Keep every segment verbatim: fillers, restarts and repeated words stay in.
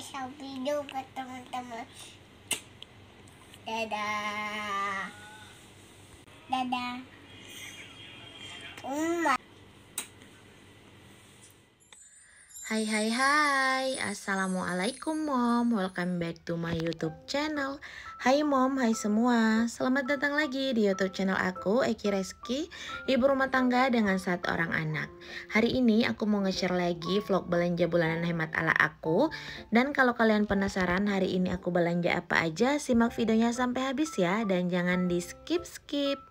bisa video ke teman-teman. Dadah. Dadah. Umma. Hai hai hai, Assalamualaikum mom, welcome back to my YouTube channel. Hai mom, hai semua, selamat datang lagi di YouTube channel aku, Eki Reski, ibu rumah tangga dengan satu orang anak. Hari ini aku mau nge-share lagi vlog belanja bulanan hemat ala aku. Dan kalau kalian penasaran hari ini aku belanja apa aja, simak videonya sampai habis ya, dan jangan di skip-skip.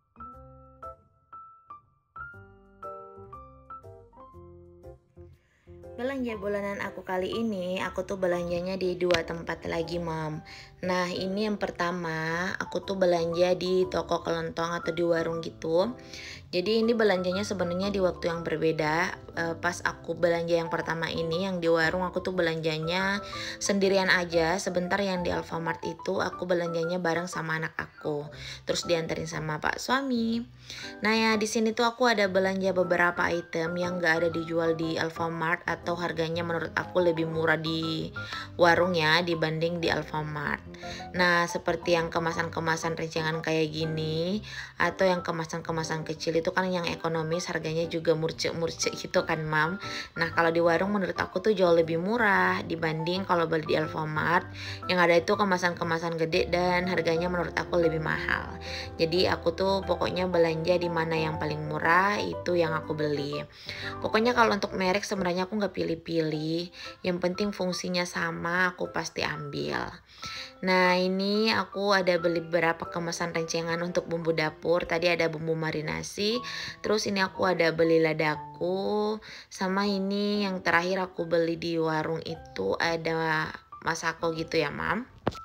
Belanja bulanan aku kali ini, aku tuh belanjanya di dua tempat lagi mom. Nah ini yang pertama, aku tuh belanja di toko kelontong atau di warung gitu. Jadi ini belanjanya sebenarnya di waktu yang berbeda. E, pas aku belanja yang pertama ini, yang di warung aku tuh belanjanya sendirian aja. Sebentar yang di Alfamart itu aku belanjanya bareng sama anak aku. Terus dianterin sama pak suami. Nah ya di sini tuh aku ada belanja beberapa item yang gak ada dijual di Alfamart atau harganya menurut aku lebih murah di warung ya dibanding di Alfamart. Nah seperti yang kemasan-kemasan rencengan kayak gini atau yang kemasan-kemasan kecil itu kan yang ekonomis harganya juga murcek-murcek gitu kan mam. Nah kalau di warung menurut aku tuh jauh lebih murah dibanding kalau beli di Alfamart yang ada itu kemasan-kemasan gede dan harganya menurut aku lebih mahal. Jadi aku tuh pokoknya belanja di mana yang paling murah itu yang aku beli. Pokoknya kalau untuk merek sebenarnya aku nggak pilih-pilih, yang penting fungsinya sama aku pasti ambil. Nah ini aku ada beli beberapa kemasan rencengan untuk bumbu dapur. Tadi ada bumbu marinasi, terus ini aku ada beli ladaku, sama ini yang terakhir aku beli di warung itu ada masako gitu ya mam.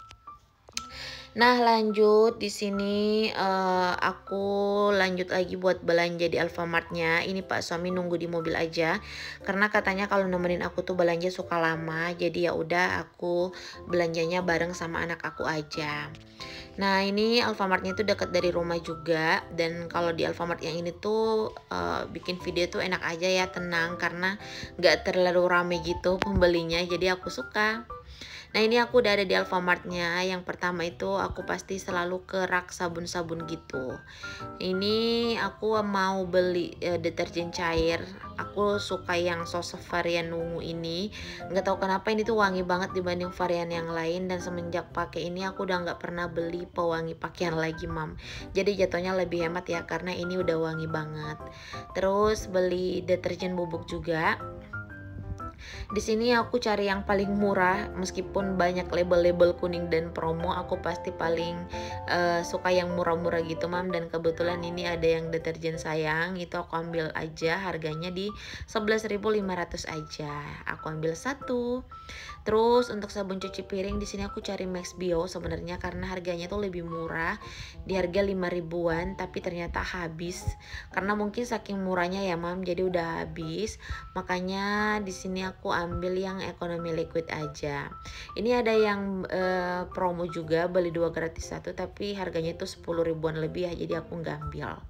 Nah lanjut di sini uh, aku lanjut lagi buat belanja di Alfamartnya. Ini pak suami nunggu di mobil aja karena katanya kalau nemenin aku tuh belanja suka lama. Jadi ya udah aku belanjanya bareng sama anak aku aja. Nah ini Alfamartnya itu dekat dari rumah juga. Dan kalau di Alfamart yang ini tuh uh, bikin video tuh enak aja ya, tenang karena gak terlalu rame gitu pembelinya. Jadi aku suka. Nah ini aku udah ada di Alfamartnya. Yang pertama itu aku pasti selalu ke rak sabun-sabun gitu. Ini aku mau beli e, deterjen cair. Aku suka yang sosok varian ungu ini. Nggak tahu kenapa ini tuh wangi banget dibanding varian yang lain. Dan semenjak pakai ini aku udah nggak pernah beli pewangi pakaian lagi mam. Jadi jatuhnya lebih hemat ya karena ini udah wangi banget. Terus beli deterjen bubuk juga. Di sini aku cari yang paling murah, meskipun banyak label-label kuning dan promo, aku pasti paling uh, suka yang murah-murah gitu mam. Dan kebetulan ini ada yang deterjen sayang, itu aku ambil aja, harganya di sebelas ribu lima ratus aja. Aku ambil satu. Terus untuk sabun cuci piring di sini aku cari Max Bio sebenarnya karena harganya tuh lebih murah, di harga lima ribuan, tapi ternyata habis. Karena mungkin saking murahnya ya mam, jadi udah habis. Makanya di sini aku ambil yang ekonomi liquid aja. Ini ada yang eh, promo juga, beli dua gratis satu, tapi harganya tuh sepuluh ribuan lebih ya, jadi aku nggak ambil.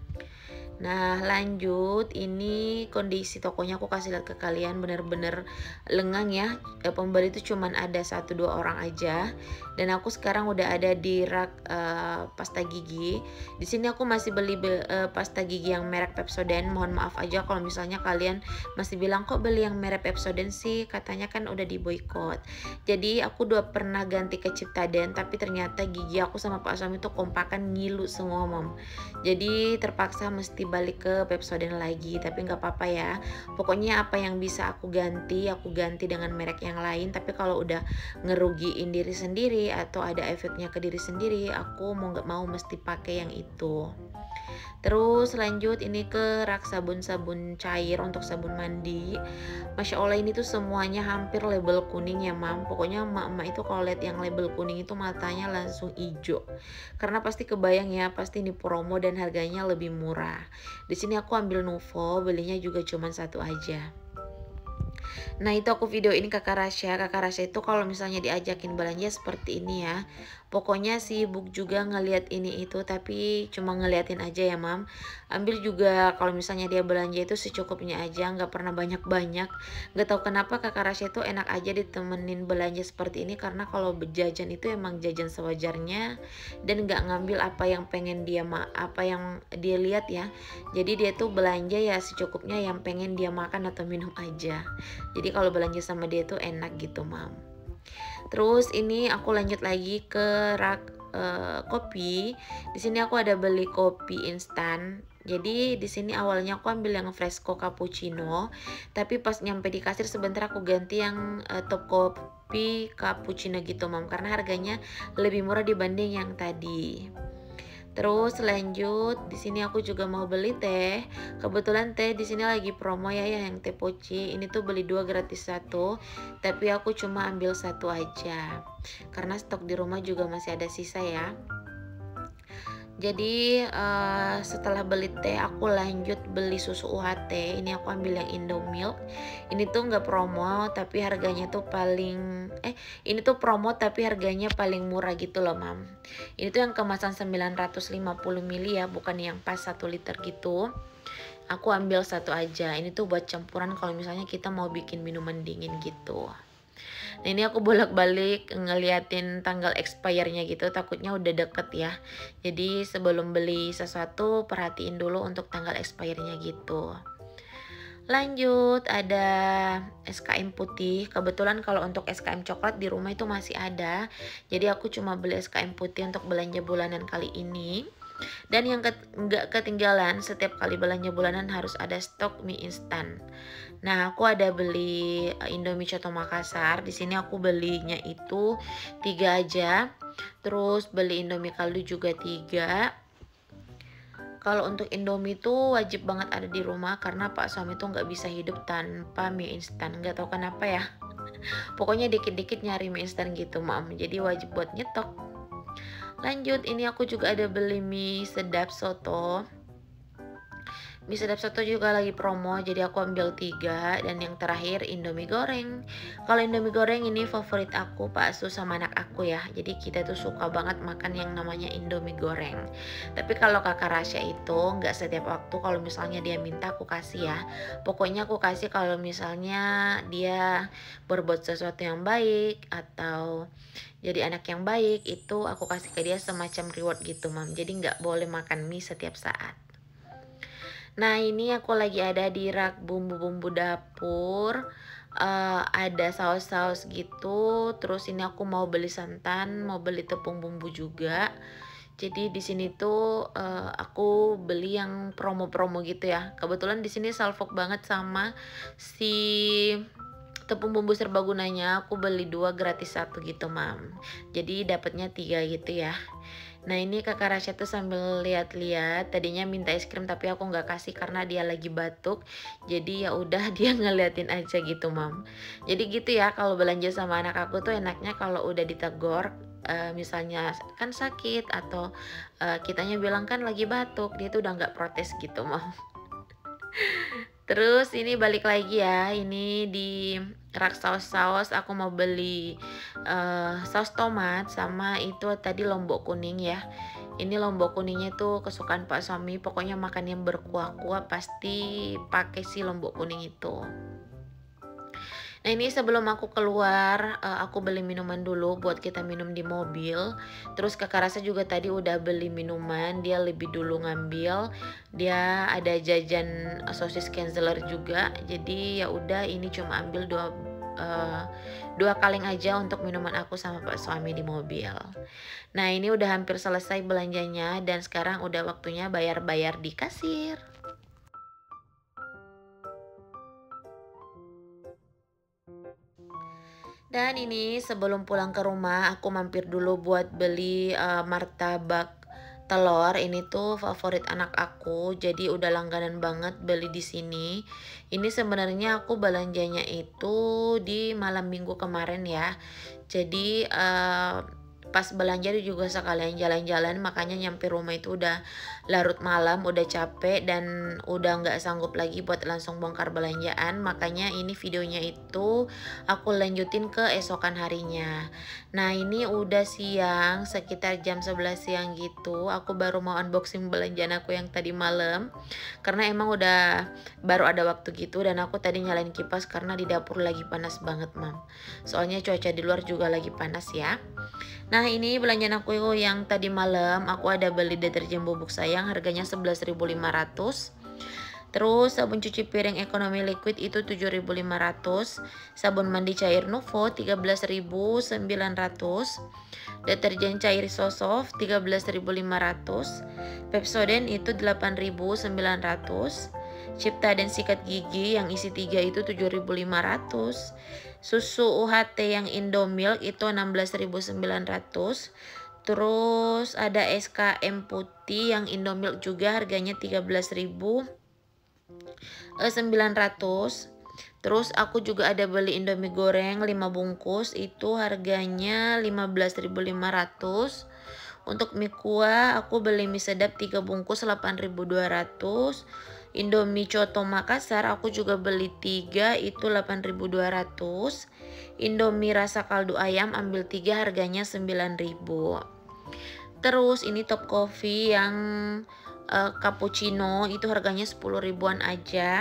Nah lanjut, ini kondisi tokonya aku kasih lihat ke kalian, bener-bener lengang ya. E, pembeli itu cuman ada satu dua orang aja. Dan aku sekarang udah ada di rak uh, pasta gigi. Di sini aku masih beli uh, pasta gigi yang merek Pepsodent. Mohon maaf aja kalau misalnya kalian masih bilang kok beli yang merek Pepsodent sih, katanya kan udah diboykot. Jadi aku udah pernah ganti ke Ciptaden, tapi ternyata gigi aku sama pak suami tuh kompakan ngilu semua mom. Jadi terpaksa mesti balik ke Pepsodent lagi, tapi nggak apa-apa ya. Pokoknya apa yang bisa aku ganti, aku ganti dengan merek yang lain. Tapi kalau udah ngerugiin diri sendiri atau ada efeknya ke diri sendiri, aku mau nggak mau mesti pakai yang itu. Terus lanjut ini ke rak sabun-sabun cair untuk sabun mandi. Masya Allah ini tuh semuanya hampir label kuning ya mam. Pokoknya emak-emak itu kalau lihat yang label kuning itu matanya langsung hijau. Karena pasti kebayang ya, pasti ini promo dan harganya lebih murah. Di sini aku ambil Nuvo, belinya juga cuma satu aja. Nah itu aku video ini Kakak Rasya. Kakak Rasya itu kalau misalnya diajakin belanja seperti ini ya, pokoknya sibuk juga ngeliat ini itu, tapi cuma ngeliatin aja ya mam. Ambil juga kalau misalnya dia belanja itu secukupnya aja, nggak pernah banyak-banyak. Nggak tahu kenapa Kakak Rasya itu enak aja ditemenin belanja seperti ini, karena kalau berjajan itu emang jajan sewajarnya dan nggak ngambil apa yang pengen dia ma apa yang dia lihat ya. Jadi dia tuh belanja ya secukupnya yang pengen dia makan atau minum aja. Jadi kalau belanja sama dia tuh enak gitu mam. Terus ini aku lanjut lagi ke rak uh, kopi. Di sini aku ada beli kopi instan. Jadi di sini awalnya aku ambil yang fresco cappuccino, tapi pas nyampe di kasir sebentar aku ganti yang uh, top kopi cappuccino gitu mam, karena harganya lebih murah dibanding yang tadi. Terus lanjut, di sini aku juga mau beli teh. Kebetulan teh di sini lagi promo ya, yang teh poci. Ini tuh beli dua gratis satu, tapi aku cuma ambil satu aja. Karena stok di rumah juga masih ada sisa ya. Jadi uh, setelah beli teh aku lanjut beli susu U H T. Ini aku ambil yang Indomilk. Ini tuh nggak promo tapi harganya tuh paling eh ini tuh promo tapi harganya paling murah gitu loh mam. Ini tuh yang kemasan sembilan ratus lima puluh mili ya, bukan yang pas satu liter gitu. Aku ambil satu aja. Ini tuh buat campuran kalau misalnya kita mau bikin minuman dingin gitu. Nah ini aku bolak-balik ngeliatin tanggal expire-nya gitu, takutnya udah deket ya. Jadi sebelum beli sesuatu perhatiin dulu untuk tanggal expire-nya gitu. Lanjut ada S K M putih. Kebetulan kalau untuk S K M coklat di rumah itu masih ada. Jadi aku cuma beli S K M putih untuk belanja bulanan kali ini. Dan yang nggak ketinggalan, setiap kali belanja bulanan harus ada stok mie instan. Nah, aku ada beli Indomie Coto Makassar. Di sini aku belinya itu tiga aja. Terus beli Indomie kaldu juga tiga. Kalau untuk Indomie tuh wajib banget ada di rumah karena Pak suami tuh nggak bisa hidup tanpa mie instan. Nggak tahu kenapa ya. Pokoknya dikit-dikit nyari mie instan gitu, mam. Jadi wajib buat nyetok. Lanjut, ini aku juga ada beli mie sedap soto. Mie sedap soto juga lagi promo, jadi aku ambil tiga. Dan yang terakhir Indomie goreng. Kalau Indomie goreng ini favorit aku, Pak Su sama anak aku ya. Jadi kita tuh suka banget makan yang namanya Indomie goreng. Tapi kalau Kakak Rasya itu nggak setiap waktu kalau misalnya dia minta aku kasih ya. Pokoknya aku kasih kalau misalnya dia berbuat sesuatu yang baik atau jadi anak yang baik, itu aku kasih ke dia semacam reward gitu mam. Jadi nggak boleh makan mie setiap saat. Nah ini aku lagi ada di rak bumbu-bumbu dapur, uh, ada saus-saus gitu. Terus ini aku mau beli santan, mau beli tepung bumbu juga. Jadi di sini tuh uh, aku beli yang promo-promo gitu ya. Kebetulan di sini salfok banget sama si tepung bumbu serbagunanya. Aku beli dua gratis satu gitu mam. Jadi dapatnya tiga gitu ya. Nah ini Kakak Rasya tuh sambil lihat-lihat, tadinya minta es krim tapi aku nggak kasih karena dia lagi batuk. Jadi ya udah dia ngeliatin aja gitu mam. Jadi gitu ya, kalau belanja sama anak aku tuh enaknya kalau udah ditegur, uh, misalnya kan sakit atau uh, kitanya bilang kan lagi batuk, dia tuh udah nggak protes gitu mam. Terus ini balik lagi ya, ini di rak saus-saus aku mau beli uh, saus tomat sama itu tadi lombok kuning ya. Ini lombok kuningnya tuh kesukaan Pak suami, pokoknya makan yang berkuah-kuah pasti pakai si lombok kuning itu. Nah ini sebelum aku keluar, uh, aku beli minuman dulu buat kita minum di mobil. Terus Kakak Rasa juga tadi udah beli minuman, dia lebih dulu ngambil. Dia ada jajan sosis Kenzeler juga. Jadi ya udah ini cuma ambil dua uh, dua kaleng aja untuk minuman aku sama Pak suami di mobil. Nah ini udah hampir selesai belanjanya dan sekarang udah waktunya bayar-bayar di kasir. Dan ini sebelum pulang ke rumah aku mampir dulu buat beli uh, martabak telur. Ini tuh favorit anak aku, jadi udah langganan banget beli di sini. Ini sebenarnya aku belanjanya itu di malam minggu kemarin ya. Jadi uh, pas belanja juga sekalian jalan-jalan, makanya nyampe rumah itu udah larut malam, udah capek dan udah nggak sanggup lagi buat langsung bongkar belanjaan. Makanya ini videonya itu aku lanjutin ke esokan harinya. Nah ini udah siang, sekitar jam sebelas siang gitu. Aku baru mau unboxing belanjaan aku yang tadi malam, karena emang udah baru ada waktu gitu. Dan aku tadi nyalain kipas karena di dapur lagi panas banget mam, soalnya cuaca di luar juga lagi panas ya. Nah ini belanjaan aku yang tadi malam. Aku ada beli deterjen bubuk sayang, harganya sebelas ribu lima ratus. Terus sabun cuci piring ekonomi liquid itu tujuh ribu lima ratus. Sabun mandi cair Nuvo tiga belas ribu sembilan ratus. Deterjen cair Sosof tiga belas ribu lima ratus. Pepsodent itu delapan ribu sembilan ratus. Cipta dan sikat gigi yang isi tiga itu tujuh ribu lima ratus. Susu U H T yang Indomilk itu enam belas ribu sembilan ratus. Terus ada S K M putih yang Indomilk juga, harganya tiga belas ribu sembilan ratus. Terus aku juga ada beli Indomie goreng lima bungkus, itu harganya lima belas ribu lima ratus. Untuk mie kuah aku beli mie sedap tiga bungkus delapan ribu dua ratus. Indomie Coto Makassar aku juga beli tiga, itu delapan ribu dua ratus. Indomie rasa kaldu ayam ambil tiga, harganya sembilan ribu. Terus ini Top Coffee yang uh, cappuccino itu harganya sepuluh ribuan aja.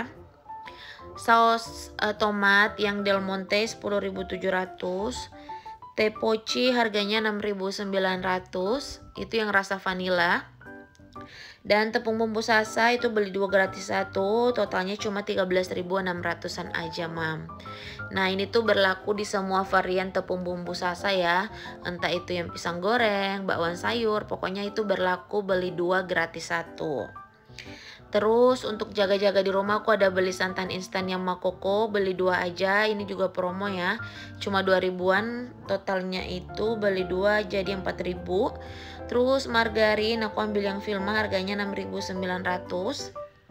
Saus uh, tomat yang Del Monte sepuluh ribu tujuh ratus. Teh poci harganya enam ribu sembilan ratus, itu yang rasa vanila. Dan tepung bumbu Sasa itu beli dua gratis satu, totalnya cuma tiga belas ribu enam ratusan aja mam. Nah ini tuh berlaku di semua varian tepung bumbu Sasa ya, entah itu yang pisang goreng, bakwan sayur, pokoknya itu berlaku beli dua gratis satu. Terus untuk jaga-jaga di rumah aku ada beli santan instan yang Makoko, beli dua aja, ini juga promo ya, cuma dua ribuan, totalnya itu beli dua jadi empat ribu. Terus margarin aku ambil yang Vilma, harganya enam ribu sembilan ratus.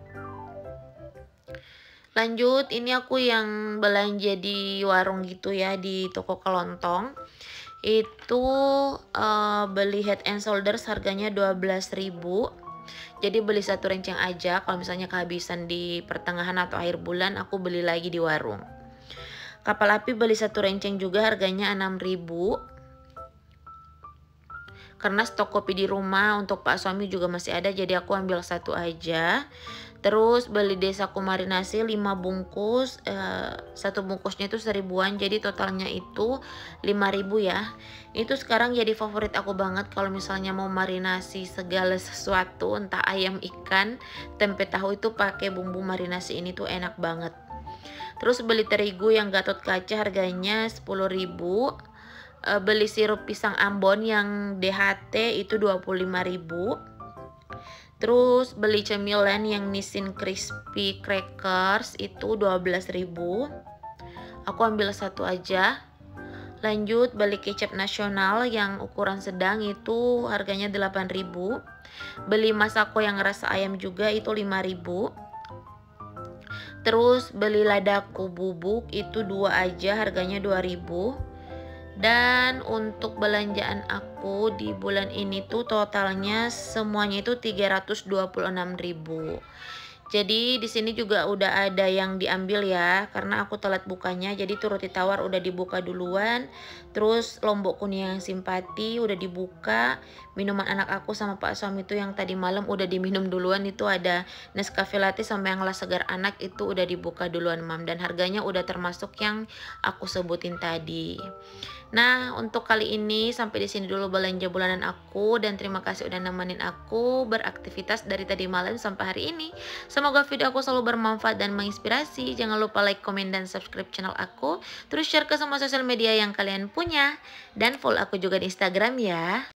Lanjut, ini aku yang belanja di warung gitu ya, di toko kelontong. Itu uh, beli Head and Shoulders harganya dua belas ribu. Jadi beli satu renceng aja, kalau misalnya kehabisan di pertengahan atau akhir bulan aku beli lagi di warung. Kapal api beli satu renceng juga, harganya enam ribu. Karena stok kopi di rumah untuk Pak suami juga masih ada, jadi aku ambil satu aja. Terus beli Desaku marinasi lima bungkus, eh, satu bungkusnya itu seribuan, jadi totalnya itu lima ribu ya. Itu sekarang jadi favorit aku banget kalau misalnya mau marinasi segala sesuatu, entah ayam, ikan, tempe tahu, itu pakai bumbu marinasi ini tuh enak banget. Terus beli terigu yang Gatot Kaca, harganya sepuluh ribu. E, beli sirup pisang Ambon yang D H T itu dua puluh lima ribu. Terus beli cemilan yang Nissin Crispy Crackers itu dua belas ribu. Aku ambil satu aja. Lanjut beli kecap nasional yang ukuran sedang, itu harganya delapan ribu. Beli Masako yang rasa ayam juga itu lima ribu. Terus beli ladaku bubuk itu dua aja, harganya dua ribu. Dan untuk belanjaan aku di bulan ini tuh totalnya semuanya itu tiga ratus dua puluh enam ribu. Jadi di sini juga udah ada yang diambil ya, karena aku telat bukanya. Jadi tuh roti tawar udah dibuka duluan. Terus lombok kuning yang simpati udah dibuka. Minuman anak aku sama Pak suami itu yang tadi malam udah diminum duluan. Itu ada Nescafe Latte sama yang las segar anak, itu udah dibuka duluan mam. Dan harganya udah termasuk yang aku sebutin tadi. Nah untuk kali ini sampai di sini dulu belanja bulanan aku, dan terima kasih udah nemenin aku beraktivitas dari tadi malam sampai hari ini. Semoga video aku selalu bermanfaat dan menginspirasi. Jangan lupa like, komen, dan subscribe channel aku. Terus share ke semua sosial media yang kalian punya, dan follow aku juga di Instagram ya.